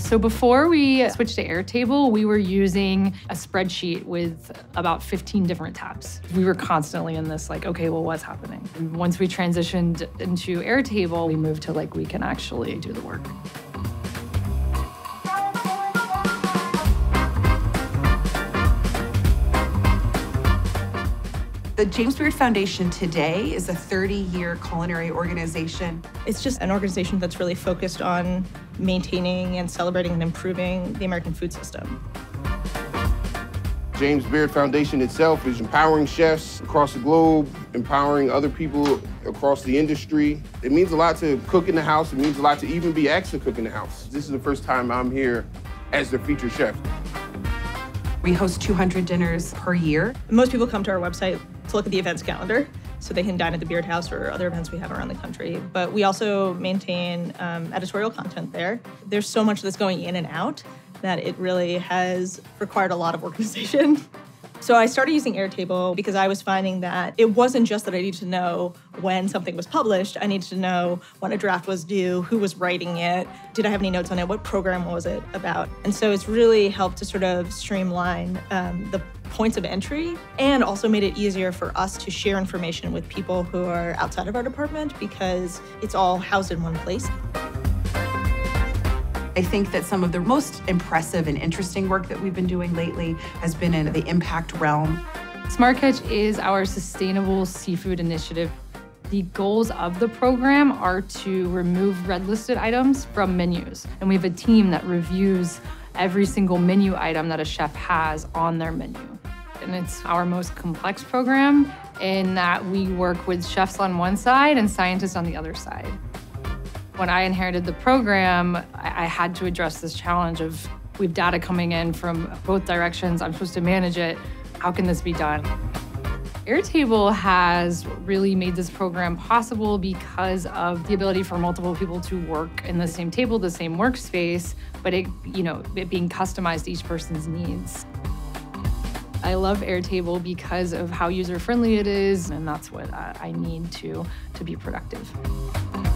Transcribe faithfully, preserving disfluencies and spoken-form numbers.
So before we switched to Airtable, we were using a spreadsheet with about fifteen different tabs. We were constantly in this like, okay, well, what's happening? And once we transitioned into Airtable, we moved to like, we can actually do the work. The James Beard Foundation today is a thirty-year culinary organization. It's just an organization that's really focused on maintaining and celebrating and improving the American food system. James Beard Foundation itself is empowering chefs across the globe, empowering other people across the industry. It means a lot to cook in the house. It means a lot to even be asked to cook in the house. This is the first time I'm here as the featured chef. We host two hundred dinners per year. Most people come to our website to look at the events calendar, so they can dine at the Beard House or other events we have around the country. But we also maintain um, editorial content there. There's so much that's going in and out that it really has required a lot of organization. So I started using Airtable because I was finding that it wasn't just that I needed to know when something was published. I needed to know when a draft was due, who was writing it, did I have any notes on it, what program was it about? And so it's really helped to sort of streamline um, the points of entry and also made it easier for us to share information with people who are outside of our department because it's all housed in one place. I think that some of the most impressive and interesting work that we've been doing lately has been in the impact realm. Smart Catch is our sustainable seafood initiative. The goals of the program are to remove red-listed items from menus. And we have a team that reviews every single menu item that a chef has on their menu. And it's our most complex program in that we work with chefs on one side and scientists on the other side. When I inherited the program, I had to address this challenge of we have data coming in from both directions. I'm supposed to manage it. How can this be done? Airtable has really made this program possible because of the ability for multiple people to work in the same table, the same workspace, but it, you know, it being customized to each person's needs. I love Airtable because of how user-friendly it is, and that's what I need to, to be productive.